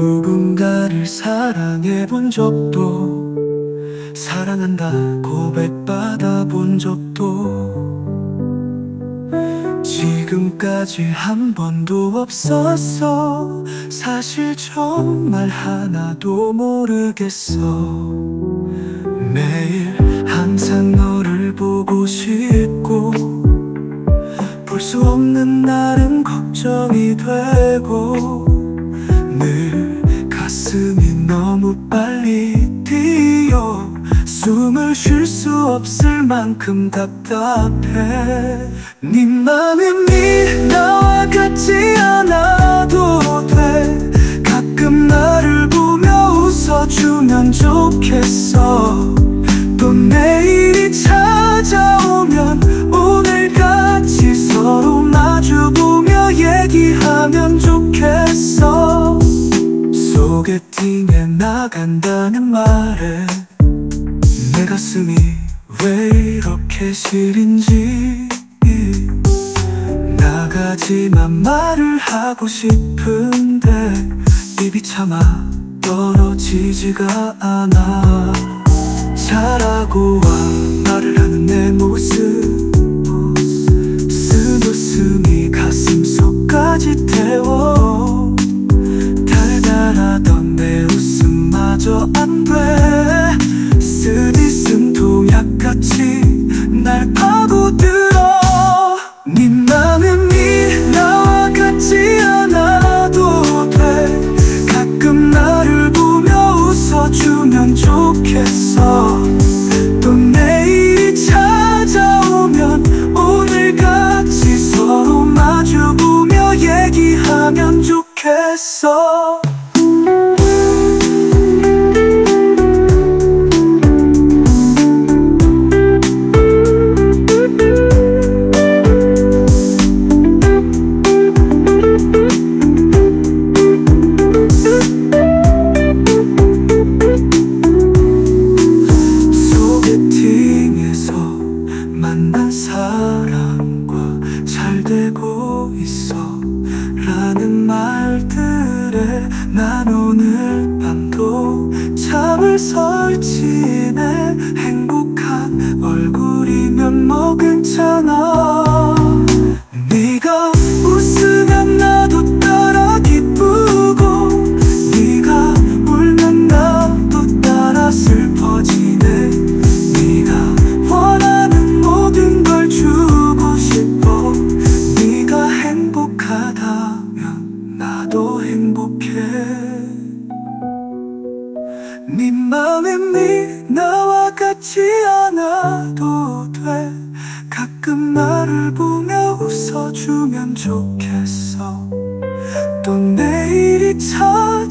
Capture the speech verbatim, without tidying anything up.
누군가를 사랑해 본 적도, 사랑한다 고백받아 본 적도 지금까지 한 번도 없었어. 사실 정말 하나도 모르겠어. 매일 항상 너를 보고 싶고, 볼 수 없는 날은 걱정이 되고, 늘 가슴이 너무 빨리 뛰어 숨을 쉴 수 없을 만큼 답답해. 네 맘이 나와 같지 않아도 돼. 가끔 나를 보며 웃어주면 좋겠어. 또 내일이 찾아오면 오늘같이 서로 마주보며 얘기하면 좋겠어. 소개팅에 나간다는 말에 내 가슴이 왜 이렇게 시린지. 나가지만 말을 하고 싶은데 입이 차마 떨어지지가 않아. 잘하고 와 말을 하는 내 모습, 쓴웃음이 가슴속까지 태워. 달달하던 내 웃음마저 안 돼. 쓰디쓴 도약같이 날 파고들어. 네 맘이 나와 같지 않아도 돼. 가끔 나를 보며 웃어주면 좋겠어. 또 내일이 찾아오면 오늘같이 서로 마주보며 얘기하면 좋겠어. 만난 사람과 잘 되고 있어 라는 말들에 난 오늘 밤도 잠을 설치네. 행복한 얼굴이면 뭐 괜찮아. 네가 웃으면 나도 따라 기쁘고, 네가 울면 나도 따라 슬퍼지네. 네가 원하는 모든 걸 주고 싶어. 네가 행복하다면 나도 행복해. 네 맘이 나와 같지 않아도 돼. 가끔 나를 보며 웃어주면 좋겠어. 또 내일이 찾